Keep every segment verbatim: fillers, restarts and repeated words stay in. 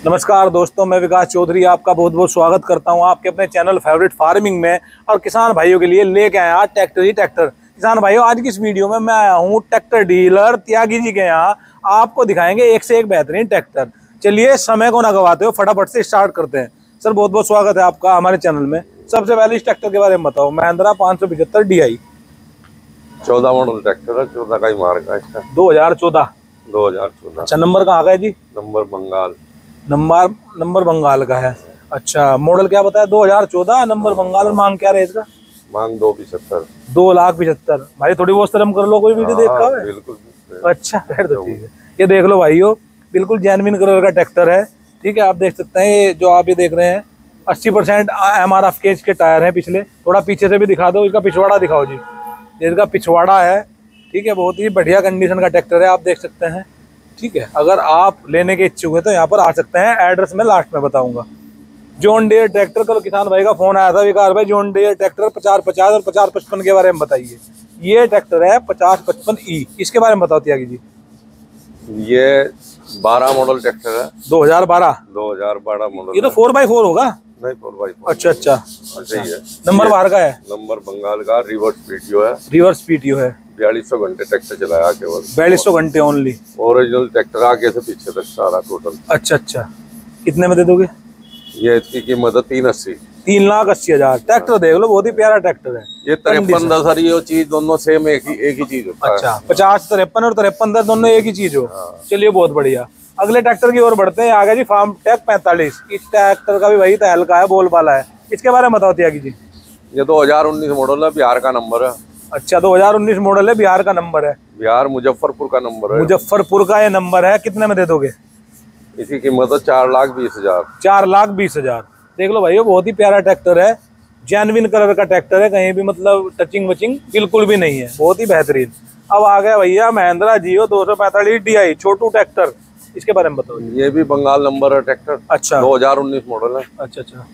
नमस्कार दोस्तों, मैं विकास चौधरी आपका बहुत बहुत स्वागत करता हूं आपके अपने चैनल फेवरेट फार्मिंग में। और किसान भाइयों के लिए लेके आया आज ट्रैक्टर ही ट्रैक्टर। किसान भाइयों, आज की इस वीडियो में मैं आया हूं ट्रैक्टर डीलर त्यागी जी के यहाँ। आपको दिखाएंगे एक से एक बेहतरीन ट्रैक्टर। चलिए समय को ना गवाते हो, फटाफट से स्टार्ट करते हैं। सर बहुत बहुत स्वागत है आपका हमारे चैनल में। सबसे पहले इस ट्रैक्टर के बारे में बताओ। महिंद्रा पाँच सौ पिछहत्तर डी आई चौदह मॉडल ट्रैक्टर है, चौदह का ही मार्क है इसका। दो हजार चौदह दो हजार चौदह। अच्छा, नंबर कहाँ का है जी? Number Bengal. Number number Bengal का है। अच्छा, मॉडल क्या बताया? दो हजार चौदह, नंबर बंगाल। और मांग क्या रहे इसका? मांग दो पिछहत्तर। दो लाख पिछहत्तर। भाई थोड़ी बहुत शर्म कर लो, कोई वीडियो देख रहा है? बिल्कुल। अच्छा फिर तो ठीक है। ये देख लो भाइयों, बिल्कुल जेन्युइन कलर का ट्रैक्टर है। ठीक है, आप देख सकते हैं ये जो आप ये देख रहे हैं अस्सी परसेंट एम आर एफ के इसके टायर हैं पिछले। थोड़ा पीछे से भी दिखा दो, इसका पिछवाड़ा दिखाओ जी। इसका पिछवाड़ा है, ठीक है, बहुत ही बढ़िया कंडीशन का ट्रैक्टर है, आप देख सकते हैं। ठीक है, अगर आप लेने के इच्छुक हैं तो यहाँ पर आ सकते हैं। एड्रेस मैं लास्ट में बताऊंगा। जॉन डियर ट्रैक्टर, कल किसान भाई का फोन आया था, विकास भाई जॉन डियर ट्रैक्टर पचास पचास और पचास पचपन के बारे में बताइए। ये ट्रैक्टर है पचास पचपन ई, इसके बारे में बताओ त्यागी जी। ये बारह मॉडल ट्रैक्टर है। दो हजार बारह दो हजार बारह मॉडल। ये तो फोर बाई फोर होगा? नहीं, फोर बाई फोर। अच्छा अच्छा, सही है। नंबर बाहर का है। नंबर बंगाल का। रिवर्स पीटीओ है। रिवर्स पीटीओ है। बयालीस सौ घंटे ट्रैक्टर चलाया केवल। बयालीस सौ घंटे ओनली। ओरिजिनल ट्रैक्टर आगे से पीछे तक सारा टोटल। अच्छा अच्छा, कितने में दे दोगे? ये इसकी कीमत है तीन अस्सी। तीन लाख अस्सी हजार। ट्रैक्टर देख लो, बहुत ही प्यारा ट्रैक्टर है। ये तिरपन दस हरी ये चीज दोनों सेम एक ही एक ही चीज होता है। अच्छा, पचास तिरपन और तिरपन दस दोनों एक ही चीज हो। चलिए बहुत बढ़िया। अगले ट्रैक्टर की ओर बढ़ते हैं। आ गया जी फार्म टेक पैंतालीस। इस ट्रैक्टर का भी वही तहलका है, बोल वाला है। इसके बारे में बताओ त्यागी जी। ये दो हजार उन्नीस मॉडल है, बिहार का नंबर है। अच्छा, दो हजार उन्नीस मॉडल है, बिहार का नंबर है। बिहार मुजफ्फरपुर का नंबर है। मुजफ्फरपुर का ये नंबर है। कितने में दे दोगे? इसकी कीमत है चार लाख बीस हजार। चार लाख बीस हजार। देख लो भाई, बहुत ही प्यारा ट्रैक्टर है। जेन्युइन कलर का ट्रैक्टर है, कहीं भी मतलब टचिंग वचिंग बिल्कुल भी नहीं है, बहुत ही बेहतरीन। अब आ गया भैया महिंद्रा जियो दो सौ पैंतालीस डी आई, छोटू ट्रैक्टर। इसके बारे में बताओ। ये भी बंगाल नंबर है ट्रैक्टर। अच्छा, दो हजार उन्नीस मॉडल है। अच्छा अच्छा,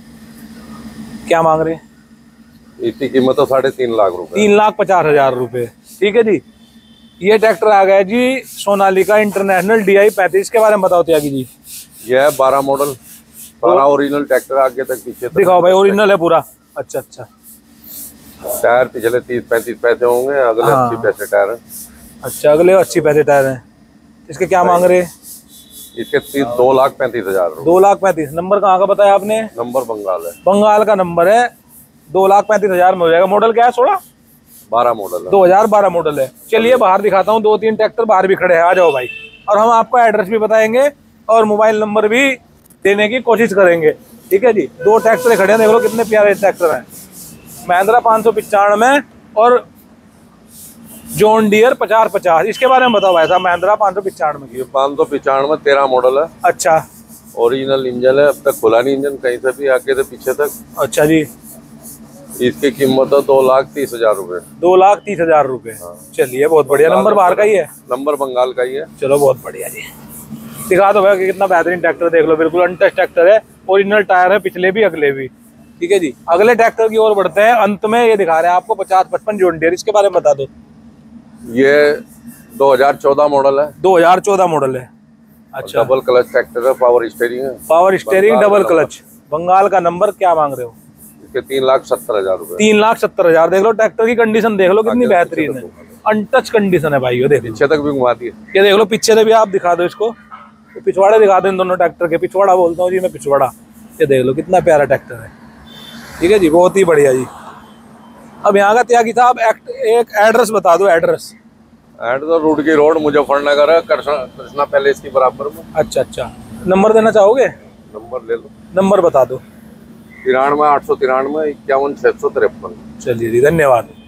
क्या मांग रहे हैं? इसकी कीमत है साढ़े तीन लाख रुपए। तीन लाख पचास हजार रुपए। ठीक है जी। ये ट्रैक्टर आ गया जी सोनालिका इंटरनेशनल डी आई पैंतीस। के बारे में बताओ त्यागी जी। ये है बारह मॉडल, सारा ओरिजिनल ट्रैक्टर आगे तक पीछे तक। दिखाओ भाई, ओरिजिनल है पूरा। अच्छा अच्छा, टायर पिछले तीस पैंतीस पैसे होंगे, अगले हाँ। अस्सी पैसे टायर है। अच्छा, अगले अस्सी पैसे टायर हैं। इसके क्या मांग रहे हैं? इसके तीस दो लाख पैंतीस हजार रुपए। दो लाख पैंतीस। नंबर कहाँ का बताया आपने? नंबर बंगाल है। बंगाल का नंबर है। दो लाख पैंतीस हजार में हो जाएगा। मॉडल क्या है? सोलह बारह मॉडल है। दो हजार बारह मॉडल है। चलिए बाहर दिखाता हूँ, दो तीन ट्रैक्टर बाहर भी खड़े हैं, आ जाओ भाई। और हम आपको एड्रेस भी बताएंगे और मोबाइल नंबर भी देने की कोशिश करेंगे। ठीक है जी। दो ट्रैक्टर खड़े हैं, देख लो कितने प्यारे ट्रैक्टर हैं। महिंद्रा पाँच सौ पिचानवे और जॉन डियर पचास पचास। इसके बारे में बताओ भाई साहब। महिंद्रा पाँच सौ पिचानवे ये पाँच सौ पिचानवे तेरह मॉडल है। अच्छा, ओरिजिनल इंजन है, अब तक खुला नहीं इंजन कहीं से भी, आगे से पीछे तक। अच्छा जी। इसकी कीमत है दो लाख तीस हजार रूपए। दो लाख तीस हजार रुपए। चलिए बहुत बढ़िया। नंबर बाहर का ही है? नंबर बंगाल का ही है। चलो बहुत बढ़िया जी। दिखा दो भाई कि कितना बेहतरीन ट्रैक्टर। देख लो, बिल्कुल अनटच ट्रैक्टर है। ओरिजिनल टायर है, पिछले भी अगले भी। ठीक है जी। अगले ट्रैक्टर की ओर बढ़ते हैं। अंत में ये दिखा रहे हैं आपको पचास पचपन जॉन डियर। इसके बारे में बता दो। ये दो हजार चौदह मॉडल है। दो हजार चौदह मॉडल है। अच्छा, डबल क्लच ट्रैक्टर है, पावर स्टीयरिंग है। Power steering, double clutch, Bengal का नंबर। क्या मांग रहे हो? इसके तीन लाख सत्तर हजार रूपए। तीन लाख सत्तर हजार। देख लो ट्रैक्टर की कंडीशन, देख लो कितनी बेहतरीन है। अनटच कंडीशन है भाई। ये देख लो, पीछे तक भी घुमाती है। ये देख लो पीछे से भी आप दिखा दो इसको। तो पिछवाड़े दिखा दो इन दोनों ट्रैक्टर के। पिछवाड़ा बोलता हूँ जी मैं, पिछवाड़ा। ये देख लो कितना प्यारा ट्रैक्टर है। ठीक है जी, बहुत ही बढ़िया जी। अब यहाँ का त्यागी साहब एक एड्रेस बता दो। एड्रेस एड तो रूट की रोड मुजफ्फरनगर है, कृष्णा कृष्णा पैलेस की बराबर में। अच्छा अच्छा, नंबर देना चाहोगे? नंबर ले लो। नंबर बता दो। तिरानवे आठ सौ तिरानवे इक्यावन छह सौ तिरपन। चलिए जी, धन्यवाद।